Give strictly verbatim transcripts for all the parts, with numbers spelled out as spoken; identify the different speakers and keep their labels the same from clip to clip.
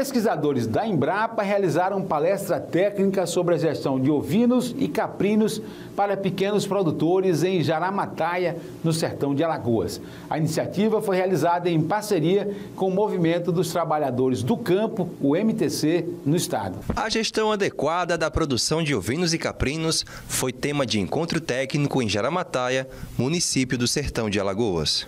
Speaker 1: Pesquisadores da Embrapa realizaram palestra técnica sobre a gestão de ovinos e caprinos para pequenos produtores em Jaramataia, no sertão de Alagoas. A iniciativa foi realizada em parceria com o Movimento dos Trabalhadores do Campo, o M T C, no estado.
Speaker 2: A gestão adequada da produção de ovinos e caprinos foi tema de encontro técnico em Jaramataia, município do sertão de Alagoas.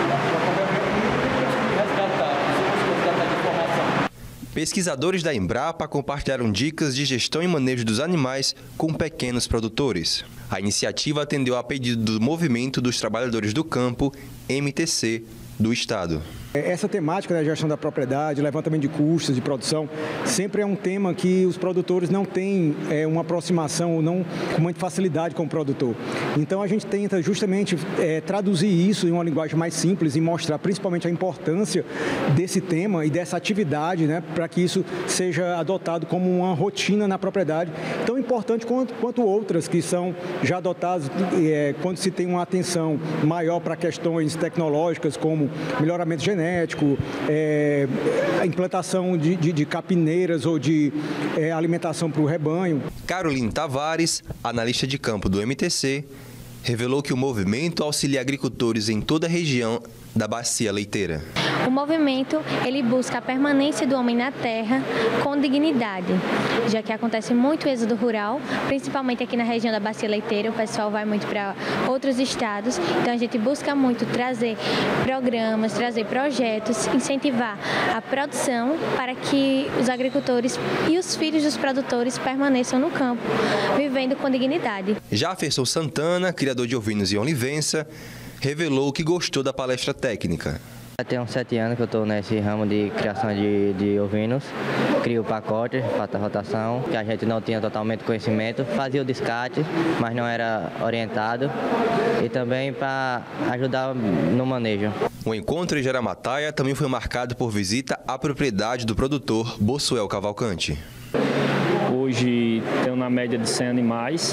Speaker 2: Pesquisadores da Embrapa compartilharam dicas de gestão e manejo dos animais com pequenos produtores. A iniciativa atendeu a pedido do Movimento dos Trabalhadores do Campo, M T C, do estado.
Speaker 3: Essa temática da gestão da propriedade, levantamento de custos de produção, sempre é um tema que os produtores não têm é, uma aproximação não, com muita facilidade com o produtor. Então a gente tenta justamente é, traduzir isso em uma linguagem mais simples e mostrar principalmente a importância desse tema e dessa atividade, né, para que isso seja adotado como uma rotina na propriedade, tão importante quanto, quanto outras que são já adotadas é, quando se tem uma atenção maior para questões tecnológicas como melhoramento genético, genético, é, a implantação de, de, de capineiras ou de é, alimentação para o rebanho.
Speaker 2: Caroline Tavares, analista de campo do M T C, revelou que o movimento auxilia agricultores em toda a região da Bacia Leiteira.
Speaker 4: O movimento, ele busca a permanência do homem na terra com dignidade, já que acontece muito êxodo rural, principalmente aqui na região da Bacia Leiteira, o pessoal vai muito para outros estados, então a gente busca muito trazer programas, trazer projetos, incentivar a produção para que os agricultores e os filhos dos produtores permaneçam no campo, vivendo com dignidade.
Speaker 2: Jefferson Santana, criador de ovinos em Olivença, revelou que gostou da palestra técnica.
Speaker 5: Tem uns sete anos que eu estou nesse ramo de criação de, de ovinos, crio pacotes para rotação, que a gente não tinha totalmente conhecimento, fazia o descarte, mas não era orientado, e também para ajudar no manejo.
Speaker 2: O encontro em Jaramataia também foi marcado por visita à propriedade do produtor Bossuel Cavalcante.
Speaker 6: Hoje tenho na média de cem animais.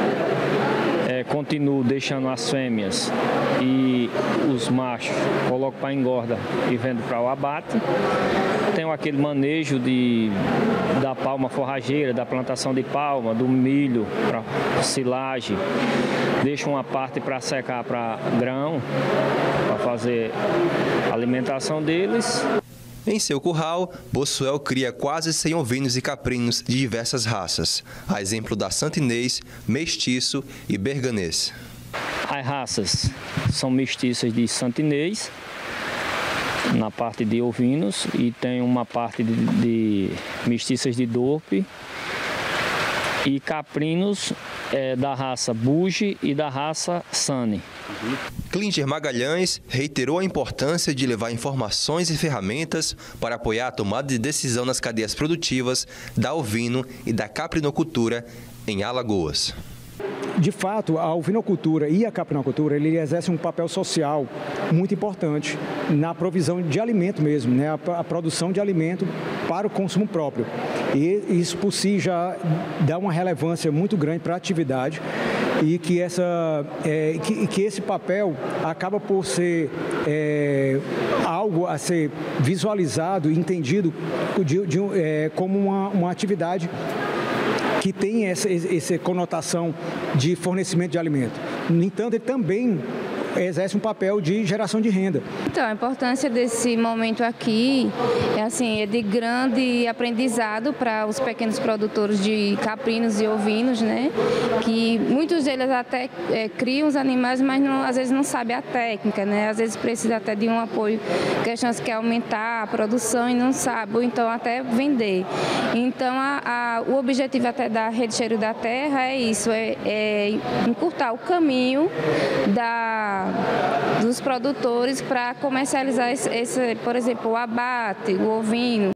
Speaker 6: É, continuo deixando as fêmeas e os machos coloco para engorda e vendo para o abate. Tenho aquele manejo de, da palma forrageira, da plantação de palma, do milho para silagem. Deixo uma parte para secar para grão, para fazer a alimentação deles.
Speaker 2: Em seu curral, Bossuel cria quase cem ovinos e caprinos de diversas raças, a exemplo da santinês, mestiço e berganês.
Speaker 6: As raças são mestiças de santinês, na parte de ovinos, e tem uma parte de, de mestiças de Dorpe, e caprinos é, da raça Buge e da raça Sane.
Speaker 2: Clincher Magalhães reiterou a importância de levar informações e ferramentas para apoiar a tomada de decisão nas cadeias produtivas da ovino e da caprinocultura em Alagoas.
Speaker 3: De fato, a ovinocultura e a caprinocultura, ele exerce um papel social muito importante na provisão de alimento mesmo, né? a, a produção de alimento para o consumo próprio. E isso por si já dá uma relevância muito grande para a atividade e que, essa, é, que, que esse papel acaba por ser é, algo a ser visualizado e entendido de, de, é, como uma, uma atividade que tem essa, essa conotação de fornecimento de alimento. No entanto, ele também exerce um papel de geração de renda.
Speaker 7: Então, a importância desse momento aqui é, assim, é de grande aprendizado para os pequenos produtores de caprinos e ovinos, né? Que muitos deles até é, criam os animais, mas não, às vezes não sabem a técnica, né? Às vezes precisa até de um apoio, questões que é aumentar a produção e não sabe, ou então até vender. Então, a, a, o objetivo até da Rede Cheiro da Terra é isso, é, é encurtar o caminho da dos produtores para comercializar esse, esse, por exemplo, o abate, o ovino.